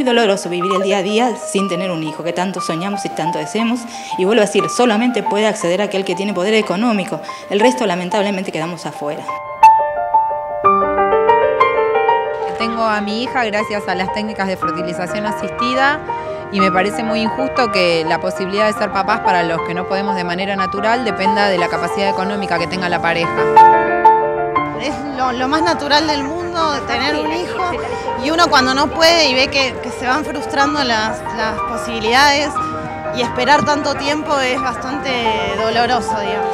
muy doloroso vivir el día a día sin tener un hijo, que tanto soñamos y tanto deseamos. Y vuelvo a decir, solamente puede acceder aquel que tiene poder económico. El resto, lamentablemente, quedamos afuera. Tengo a mi hija gracias a las técnicas de fertilización asistida y me parece muy injusto que la posibilidad de ser papás para los que no podemos de manera natural dependa de la capacidad económica que tenga la pareja. Es lo más natural del mundo, de tener un hijo, y uno cuando no puede y ve que se van frustrando las posibilidades y esperar tanto tiempo es bastante doloroso, digamos.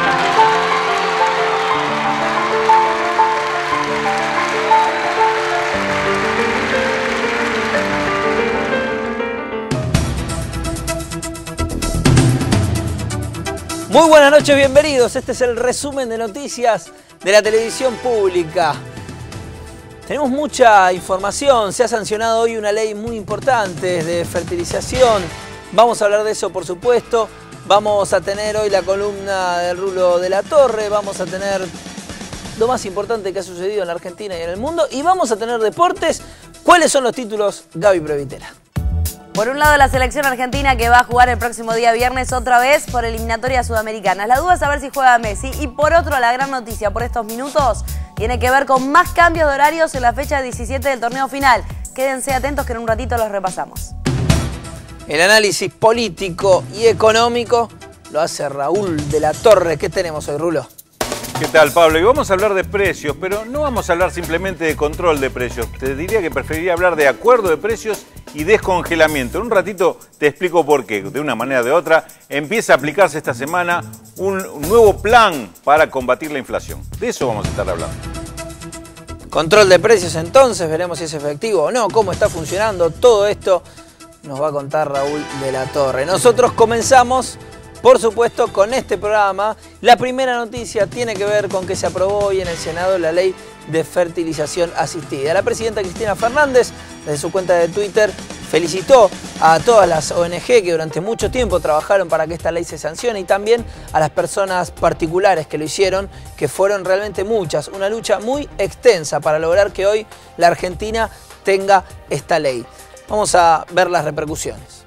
Muy buenas noches, bienvenidos. Este es el resumen de noticias de la televisión pública. Tenemos mucha información. Se ha sancionado hoy una ley muy importante de fertilización. Vamos a hablar de eso, por supuesto. Vamos a tener hoy la columna del Rulo de la Torre. Vamos a tener lo más importante que ha sucedido en la Argentina y en el mundo. Y vamos a tener deportes. ¿Cuáles son los títulos, Gaby Previtera? Por un lado, la selección argentina que va a jugar el próximo día viernes otra vez por eliminatorias sudamericanas. La duda es saber si juega Messi. Y por otro, la gran noticia por estos minutos tiene que ver con más cambios de horarios en la fecha 17 del torneo final. Quédense atentos que en un ratito los repasamos. El análisis político y económico lo hace Raúl de la Torre. ¿Qué tenemos hoy, Rulo? ¿Qué tal, Pablo? Y vamos a hablar de precios, pero no vamos a hablar simplemente de control de precios. Te diría que preferiría hablar de acuerdo de precios y descongelamiento. En un ratito te explico por qué. De una manera o de otra, empieza a aplicarse esta semana un nuevo plan para combatir la inflación. De eso vamos a estar hablando. Control de precios, entonces, veremos si es efectivo o no, cómo está funcionando. Todo esto nos va a contar Raúl de la Torre. Nosotros comenzamos, por supuesto, con este programa. La primera noticia tiene que ver con que se aprobó hoy en el Senado la ley de fertilización asistida. La presidenta Cristina Fernández, desde su cuenta de Twitter, felicitó a todas las ONG que durante mucho tiempo trabajaron para que esta ley se sancione y también a las personas particulares que lo hicieron, que fueron realmente muchas. Una lucha muy extensa para lograr que hoy la Argentina tenga esta ley. Vamos a ver las repercusiones.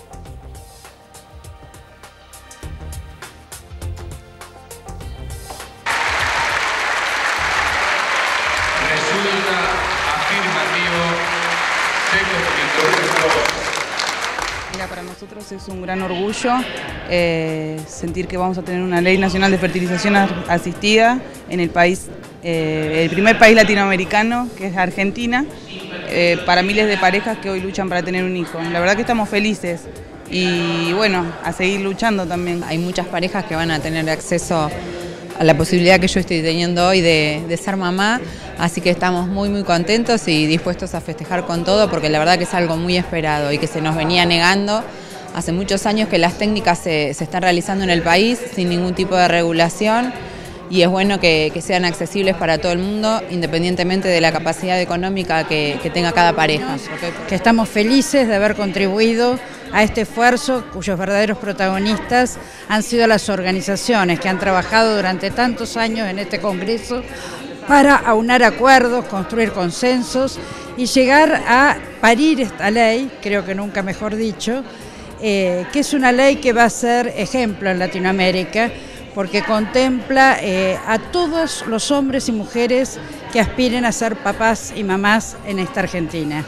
Mira, para nosotros es un gran orgullo sentir que vamos a tener una ley nacional de fertilización asistida en el país, el primer país latinoamericano, que es Argentina, para miles de parejas que hoy luchan para tener un hijo. La verdad que estamos felices y bueno, a seguir luchando también. Hay muchas parejas que van a tener acceso a la posibilidad que yo estoy teniendo hoy de ser mamá, así que estamos muy contentos y dispuestos a festejar con todo porque la verdad que es algo muy esperado y que se nos venía negando hace muchos años que las técnicas se están realizando en el país sin ningún tipo de regulación y es bueno que sean accesibles para todo el mundo independientemente de la capacidad económica que tenga cada pareja. Que estamos felices de haber contribuido a este esfuerzo cuyos verdaderos protagonistas han sido las organizaciones que han trabajado durante tantos años en este Congreso para aunar acuerdos, construir consensos y llegar a parir esta ley, creo que nunca mejor dicho, que es una ley que va a ser ejemplo en Latinoamérica porque contempla a todos los hombres y mujeres que aspiren a ser papás y mamás en esta Argentina.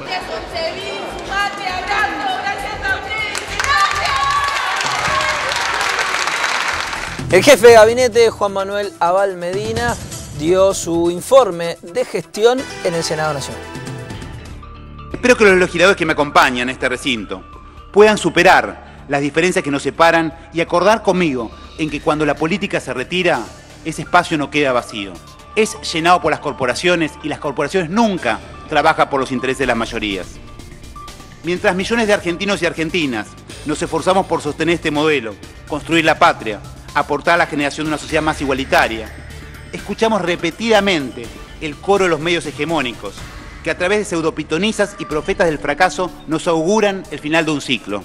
El jefe de gabinete, Juan Manuel Abal Medina, dio su informe de gestión en el Senado Nacional. Espero que los legisladores que me acompañan en este recinto puedan superar las diferencias que nos separan y acordar conmigo en que cuando la política se retira, ese espacio no queda vacío. Es llenado por las corporaciones y las corporaciones nunca trabajan por los intereses de las mayorías. Mientras millones de argentinos y argentinas nos esforzamos por sostener este modelo, construir la patria, aportar a la generación de una sociedad más igualitaria, escuchamos repetidamente el coro de los medios hegemónicos, que a través de pseudopitonisas y profetas del fracaso nos auguran el final de un ciclo.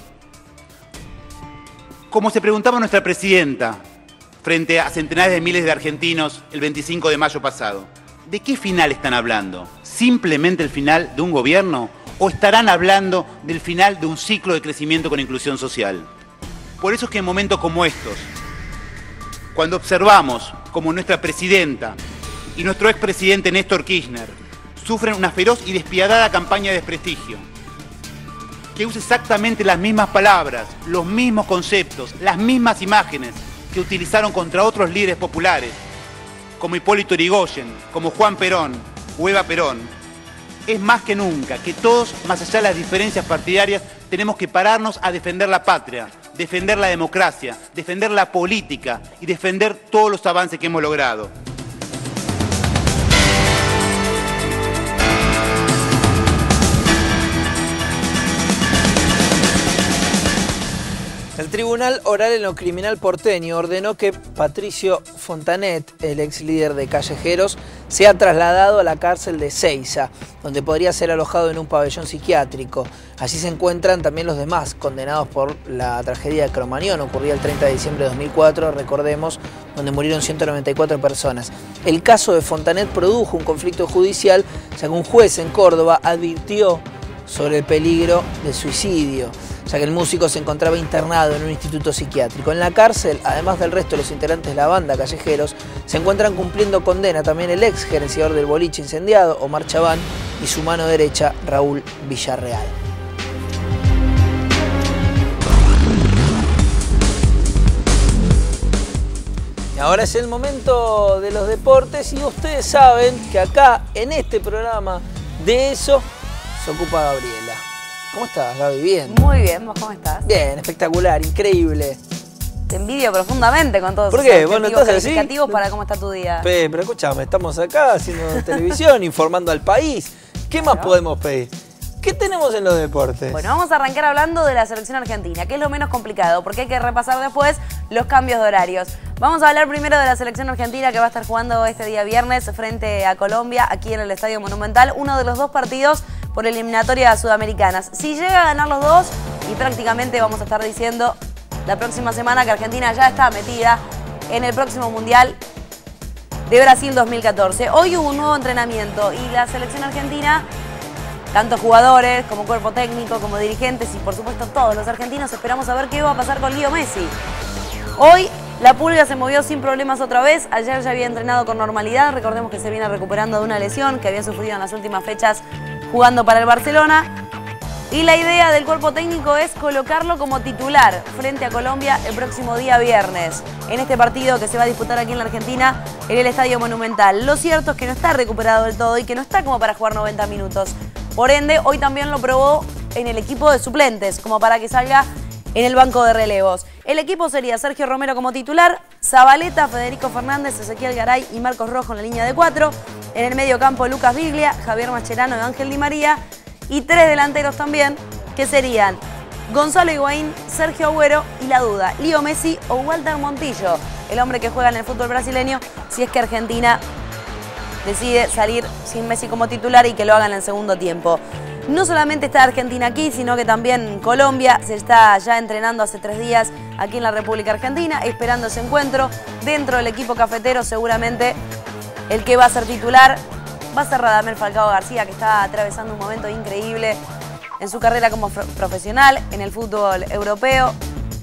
Como se preguntaba nuestra presidenta frente a centenares de miles de argentinos el 25 de mayo pasado, ¿de qué final están hablando? ¿Simplemente el final de un gobierno o estarán hablando del final de un ciclo de crecimiento con inclusión social. Por eso es que en momentos como estos, cuando observamos como nuestra presidenta y nuestro expresidente Néstor Kirchner sufren una feroz y despiadada campaña de desprestigio, que usa exactamente las mismas palabras, los mismos conceptos, las mismas imágenes que utilizaron contra otros líderes populares, como Hipólito Yrigoyen, como Juan Perón o Eva Perón, es más que nunca que todos, más allá de las diferencias partidarias, tenemos que pararnos a defender la patria, defender la democracia, defender la política y defender todos los avances que hemos logrado. El Tribunal Oral en lo Criminal porteño ordenó que Patricio Fontanet, el ex líder de Callejeros, sea trasladado a la cárcel de Seiza, donde podría ser alojado en un pabellón psiquiátrico. Allí se encuentran también los demás condenados por la tragedia de Cromañón, ocurrida el 30 de diciembre de 2004, recordemos, donde murieron 194 personas. El caso de Fontanet produjo un conflicto judicial, ya que un juez en Córdoba advirtió sobre el peligro de suicidio, ya que el músico se encontraba internado en un instituto psiquiátrico. En la cárcel, además del resto de los integrantes de la banda Callejeros, se encuentran cumpliendo condena también el ex gerenciador del boliche incendiado, Omar Chabán, y su mano derecha, Raúl Villarreal. Y ahora es el momento de los deportes y ustedes saben que acá, en este programa, de eso se ocupa Gabriela. ¿Cómo estás, Gaby? Bien. Muy bien, ¿vos cómo estás? Bien, espectacular, increíble. Te envidio profundamente con todos ¿Por esos qué? Bueno, objetivos ¿estás así? calificativos para cómo está tu día. Pero escúchame, estamos acá haciendo televisión, informando al país. ¿Qué más podemos pedir? ¿Qué tenemos en los deportes? Bueno, vamos a arrancar hablando de la selección argentina, que es lo menos complicado, porque hay que repasar después los cambios de horarios. Vamos a hablar primero de la selección argentina que va a estar jugando este día viernes frente a Colombia, aquí en el Estadio Monumental, uno de los dos partidos por eliminatorias sudamericanas. Si llega a ganar los dos, y prácticamente vamos a estar diciendo la próxima semana que Argentina ya está metida en el próximo Mundial de Brasil 2014. Hoy hubo un nuevo entrenamiento y la selección argentina, tanto jugadores como cuerpo técnico, como dirigentes y por supuesto todos los argentinos esperamos a ver qué va a pasar con Leo Messi. Hoy la Pulga se movió sin problemas otra vez, ayer ya había entrenado con normalidad, recordemos que se viene recuperando de una lesión que había sufrido en las últimas fechas jugando para el Barcelona. Y la idea del cuerpo técnico es colocarlo como titular frente a Colombia el próximo día viernes, en este partido que se va a disputar aquí en la Argentina, en el Estadio Monumental. Lo cierto es que no está recuperado del todo y que no está como para jugar 90 minutos. Por ende, hoy también lo probó en el equipo de suplentes, como para que salga en el banco de relevos. El equipo sería Sergio Romero como titular, Zabaleta, Federico Fernández, Ezequiel Garay y Marcos Rojo en la línea de 4. En el medio campo, Lucas Biglia, Javier Mascherano y Ángel Di María. Y 3 delanteros también, que serían Gonzalo Higuaín, Sergio Agüero y la duda, Leo Messi o Walter Montillo, el hombre que juega en el fútbol brasileño, si es que Argentina decide salir sin Messi como titular y que lo hagan en el segundo tiempo. No solamente está Argentina aquí, sino que también Colombia se está ya entrenando hace 3 días aquí en la República Argentina, esperando ese encuentro. Dentro del equipo cafetero seguramente el que va a ser titular va a ser Radamel Falcao García, que está atravesando un momento increíble en su carrera como profesional en el fútbol europeo,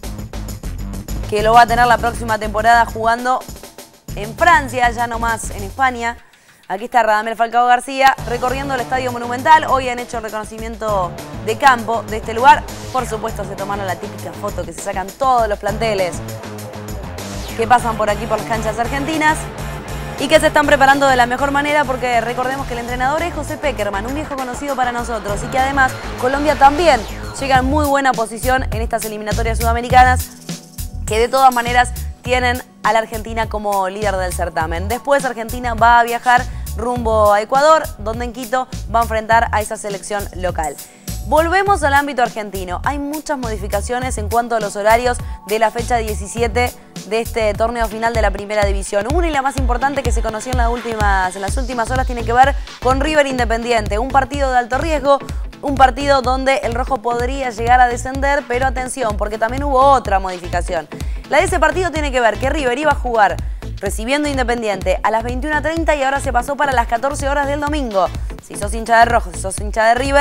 que lo va a tener la próxima temporada jugando en Francia, ya no más en España. Aquí está Radamel Falcao García recorriendo el Estadio Monumental. Hoy han hecho el reconocimiento de campo de este lugar. Por supuesto se tomaron la típica foto que se sacan todos los planteles que pasan por aquí por las canchas argentinas y que se están preparando de la mejor manera porque recordemos que el entrenador es José Peckerman, un viejo conocido para nosotros y que además Colombia también llega en muy buena posición en estas eliminatorias sudamericanas que de todas maneras tienen a la Argentina como líder del certamen. Después Argentina va a viajar rumbo a Ecuador, donde en Quito va a enfrentar a esa selección local. Volvemos al ámbito argentino. Hay muchas modificaciones en cuanto a los horarios de la fecha 17 de este torneo final de la Primera División. Una y la más importante que se conoció en las últimas horas tiene que ver con River Independiente. Un partido de alto riesgo, un partido donde el rojo podría llegar a descender, pero atención, porque también hubo otra modificación. La de ese partido tiene que ver que River iba a jugar recibiendo Independiente a las 21:30 y ahora se pasó para las 14 horas del domingo. Si sos hincha de rojo, si sos hincha de River,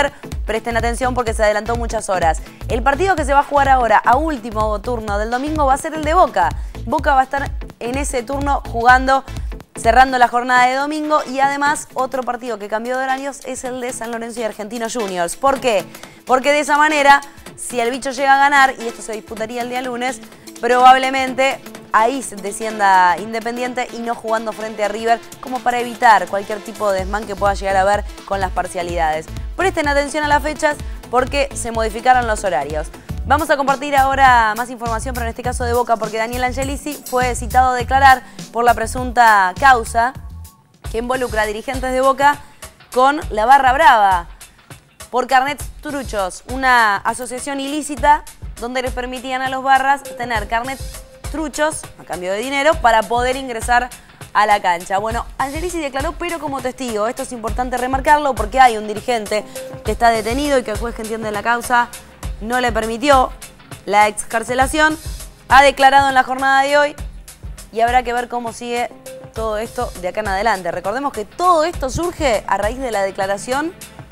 presten atención porque se adelantó muchas horas. El partido que se va a jugar ahora, a último turno del domingo, va a ser el de Boca. Boca va a estar en ese turno jugando, cerrando la jornada de domingo, y además otro partido que cambió de horarios es el de San Lorenzo y Argentinos Juniors. ¿Por qué? Porque de esa manera, si el bicho llega a ganar, y esto se disputaría el día lunes, probablemente ahí se descienda Independiente y no jugando frente a River, como para evitar cualquier tipo de desmán que pueda llegar a haber con las parcialidades. Presten atención a las fechas porque se modificaron los horarios. Vamos a compartir ahora más información, pero en este caso de Boca, porque Daniel Angelici fue citado a declarar por la presunta causa que involucra a dirigentes de Boca con la Barra Brava por carnets truchos, una asociación ilícita donde les permitían a los barras tener carnets truchos a cambio de dinero para poder ingresar a la cancha. Bueno, Angelici declaró, pero como testigo. Esto es importante remarcarlo porque hay un dirigente que está detenido y que el juez que entiende la causa no le permitió la excarcelación. Ha declarado en la jornada de hoy y habrá que ver cómo sigue todo esto de acá en adelante. Recordemos que todo esto surge a raíz de la declaración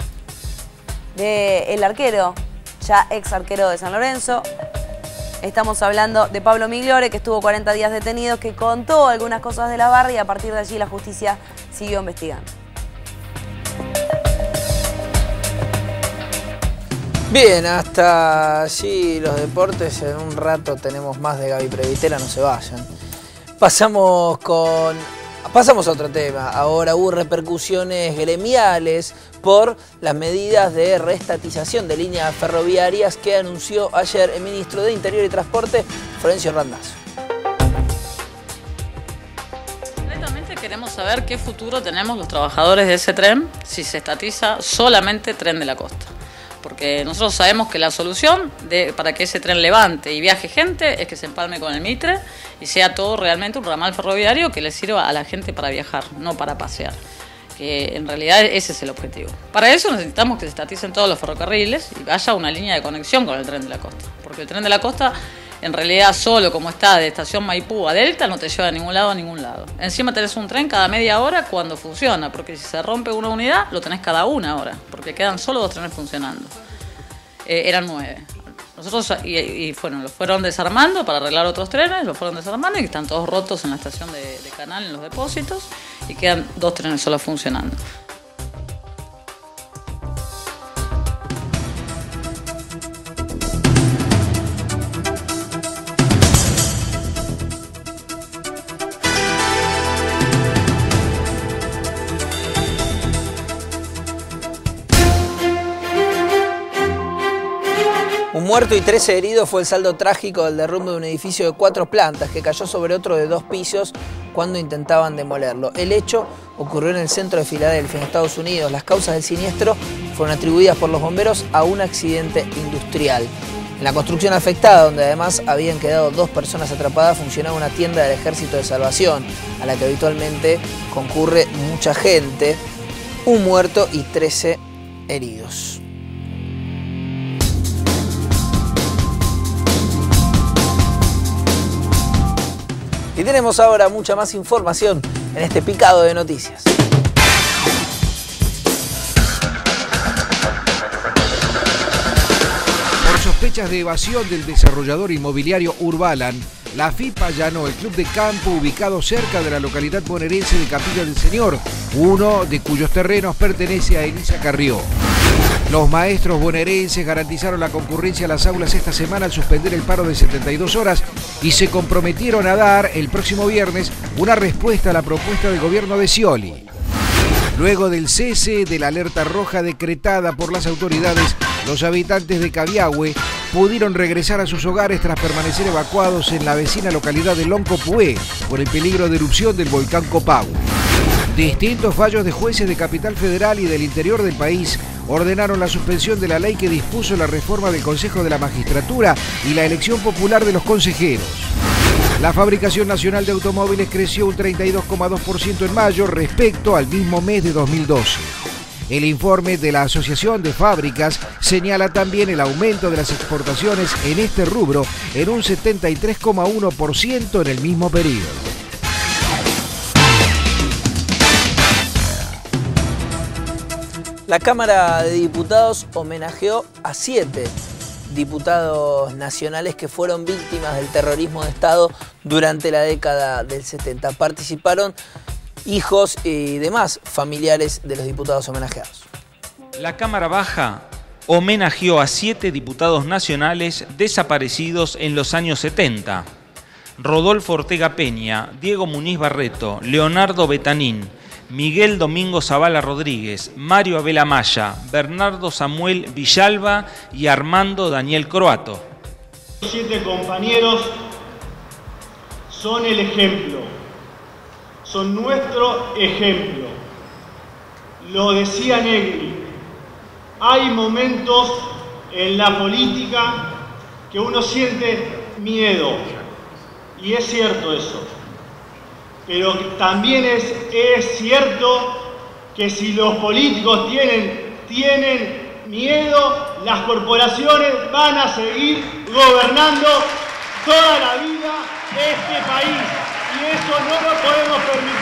del arquero, ya ex arquero de San Lorenzo. Estamos hablando de Pablo Migliore, que estuvo 40 días detenido, que contó algunas cosas de la barra y a partir de allí la justicia siguió investigando. Bien, hasta allí los deportes. En un rato tenemos más de Gaby Previtela, no se vayan. Pasamos a otro tema. Ahora hubo repercusiones gremiales por las medidas de reestatización de líneas ferroviarias que anunció ayer el ministro de Interior y Transporte, Florencio Randazzo. Concretamente queremos saber qué futuro tenemos los trabajadores de ese tren si se estatiza solamente Tren de la Costa. Porque nosotros sabemos que la solución para que ese tren levante y viaje gente es que se empalme con el Mitre y sea todo realmente un ramal ferroviario que le sirva a la gente para viajar, no para pasear. Que en realidad ese es el objetivo. Para eso necesitamos que se estaticen todos los ferrocarriles y haya una línea de conexión con el Tren de la Costa. Porque el Tren de la Costa, en realidad, solo como está de estación Maipú a Delta, no te lleva de ningún lado a ningún lado. Encima tenés un tren cada media hora cuando funciona, porque si se rompe una unidad, lo tenés cada una hora, porque quedan solo 2 trenes funcionando. Eran 9. Nosotros, los fueron desarmando para arreglar otros trenes, los fueron desarmando y están todos rotos en la estación de Canal, en los depósitos, y quedan 2 trenes solo funcionando. Un muerto y 13 heridos fue el saldo trágico del derrumbe de un edificio de 4 plantas que cayó sobre otro de 2 pisos cuando intentaban demolerlo. El hecho ocurrió en el centro de Filadelfia, en Estados Unidos. Las causas del siniestro fueron atribuidas por los bomberos a un accidente industrial. En la construcción afectada, donde además habían quedado 2 personas atrapadas, funcionaba una tienda del Ejército de Salvación, a la que habitualmente concurre mucha gente. Un muerto y 13 heridos. Y tenemos ahora mucha más información en este picado de noticias. Por sospechas de evasión del desarrollador inmobiliario Urbalan, la AFIP allanó el club de campo ubicado cerca de la localidad bonaerense de Capilla del Señor, uno de cuyos terrenos pertenece a Elisa Carrió. Los maestros bonaerenses garantizaron la concurrencia a las aulas esta semana al suspender el paro de 72 horas y se comprometieron a dar el próximo viernes una respuesta a la propuesta del gobierno de Scioli. Luego del cese de la alerta roja decretada por las autoridades, los habitantes de Cabiahue pudieron regresar a sus hogares tras permanecer evacuados en la vecina localidad de Loncopué por el peligro de erupción del volcán Copahue. Distintos fallos de jueces de Capital Federal y del interior del país ordenaron la suspensión de la ley que dispuso la reforma del Consejo de la Magistratura y la elección popular de los consejeros. La fabricación nacional de automóviles creció un 32,2% en mayo respecto al mismo mes de 2012. El informe de la Asociación de Fábricas señala también el aumento de las exportaciones en este rubro en un 73,1% en el mismo periodo. La Cámara de Diputados homenajeó a 7 diputados nacionales que fueron víctimas del terrorismo de Estado durante la década del 70. Participaron hijos y demás familiares de los diputados homenajeados. La Cámara Baja homenajeó a 7 diputados nacionales desaparecidos en los años 70. Rodolfo Ortega Peña, Diego Muniz Barreto, Leonardo Betanín, Miguel Domingo Zavala Rodríguez, Mario Abel Amaya, Bernardo Samuel Villalba y Armando Daniel Croato. Los 7 compañeros son el ejemplo, son nuestro ejemplo. Lo decía Negri, hay momentos en la política que uno siente miedo, y es cierto eso. Pero también es cierto que si los políticos tienen miedo, las corporaciones van a seguir gobernando toda la vida este país. Y eso no lo podemos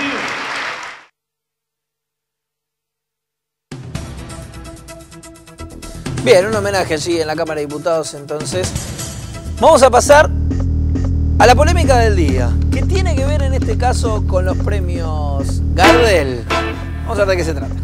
permitir. Bien, un homenaje allí en la Cámara de Diputados entonces. Vamos a pasar a la polémica del día, que tiene que ver en este caso con los premios Gardel. Vamos a ver de qué se trata.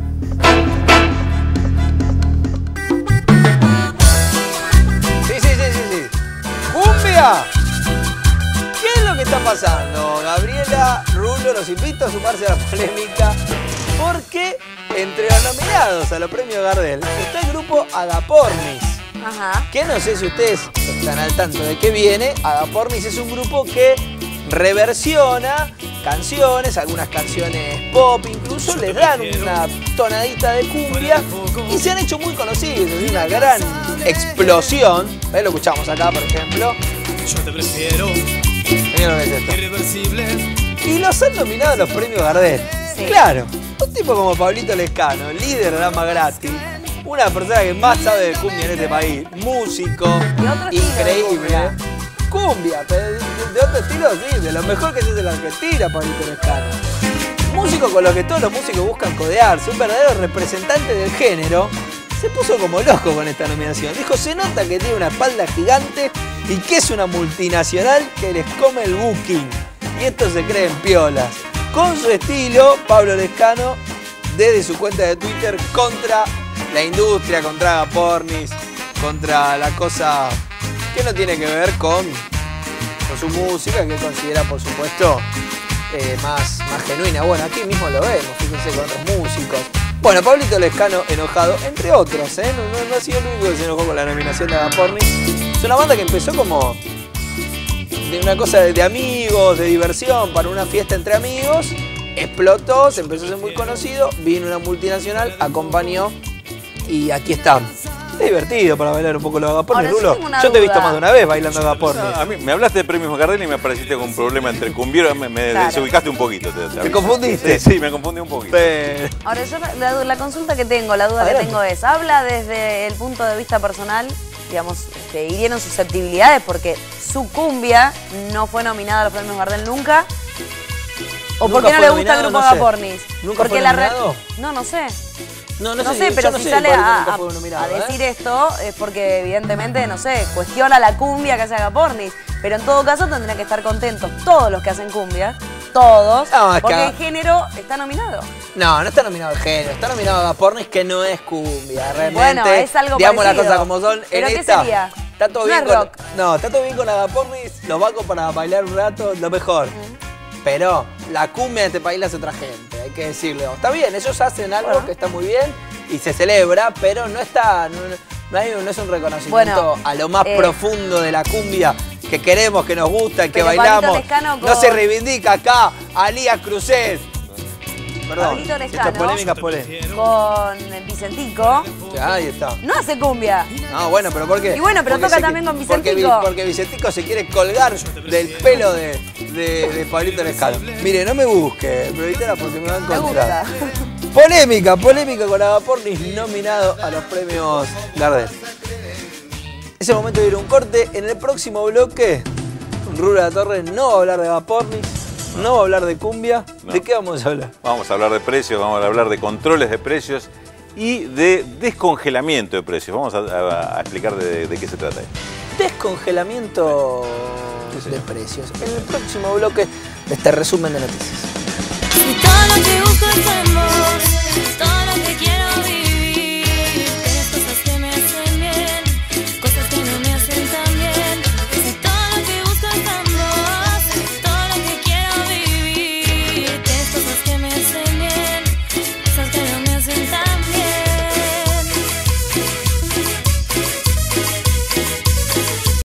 Sí. ¡Cumbia! ¿Qué es lo que está pasando? Gabriela, Rulo, los invito a sumarse a la polémica porque entre los nominados a los premios Gardel está el grupo Agapornis. Ajá. Que no sé si ustedes están al tanto de qué viene. Agapornis es un grupo que reversiona canciones, algunas canciones pop, incluso les dan una tonadita de cumbia y se han hecho muy conocidos, es una gran explosión. Lo escuchamos acá, por ejemplo. Yo te prefiero. Miren lo que es esto. Irreversible. Y los han nominado a los premios Gardel. Sí. Claro, un tipo como Pablito Lescano, líder de Dama Gratis, una persona que más sabe de cumbia en este país, músico, increíble. Cumbia, pero de otro estilo, sí, de lo mejor que se hace en la Argentina, Pablito Lescano. Músico con los que todos los músicos buscan codearse, un verdadero representante del género, se puso como loco con esta nominación. Dijo, se nota que tiene una espalda gigante y que es una multinacional que les come el booking. Y estos se creen piolas. Con su estilo, Pablo Lescano, desde su cuenta de Twitter, contra la industria, contra Agapornis, contra la cosa que no tiene que ver con su música, que considera, por supuesto, más genuina. Bueno, aquí mismo lo vemos, fíjense, con otros músicos. Bueno, Pablito Lescano enojado, entre otros, no ha sido el único que se enojó con la nominación de Agapornis. Es una banda que empezó como de una cosa de amigos, de diversión, para una fiesta entre amigos, explotó, se empezó a ser muy conocido, vino una multinacional, acompañó y aquí está. Es divertido para bailar un poco los Agapornis, Rulo. Yo te he visto más de una vez bailando Agapornis. A mí me hablaste de premios Gardel y me apareciste con un problema entre cumbieros, me desubicaste un poquito. ¿Te confundiste? Sí, me confundí un poquito. Ahora, yo la consulta que tengo, la duda que tengo es, ¿habla desde el punto de vista personal, digamos, hirieron susceptibilidades porque su cumbia no fue nominada a los premios Gardel nunca? ¿O por qué no le gusta el grupo Agapornis? ¿Nunca fue nominado? No sé. No sé, pero si sale a decir esto es porque evidentemente, no sé, cuestiona la cumbia que hace Agapornis. Pero en todo caso tendrían que estar contentos todos los que hacen cumbia, todos, porque el género está nominado. No está nominado el género, está nominado Agapornis, que no es cumbia, realmente. Bueno, es algo digamos parecido. las cosas como son. ¿Pero en qué esta, sería? Está todo bien con, está todo bien con Agapornis, los banco para bailar un rato, lo mejor. Pero la cumbia de este país la hace otra gente, hay que decirlo. Está bien, ellos hacen algo que está muy bien y se celebra, pero no está, no es un reconocimiento a lo más profundo de la cumbia que queremos, que nos gusta y que bailamos. No se reivindica acá a Lías Cruzés. Perdón, esta polémica con Vicentico. Ahí está. No hace cumbia. No, bueno, pero ¿por qué? Y bueno, pero toca también con Vicentico. Porque Vicentico se quiere colgar del pelo de Pablito Lescano. Mire, no me busque, pero porque me va a encontrar. Polémica con Agapornis nominado a los premios Gardel. Es el momento de ir a un corte. En el próximo bloque, Rulo de la Torre no va a hablar de Agapornis, no va a hablar de cumbia. No. ¿De qué vamos a hablar? Vamos a hablar de precios, vamos a hablar de controles de precios y de descongelamiento de precios. Vamos a explicar de qué se trata esto. Descongelamiento de precios. En el próximo bloque de este resumen de noticias. Si todo lo que busco es amor,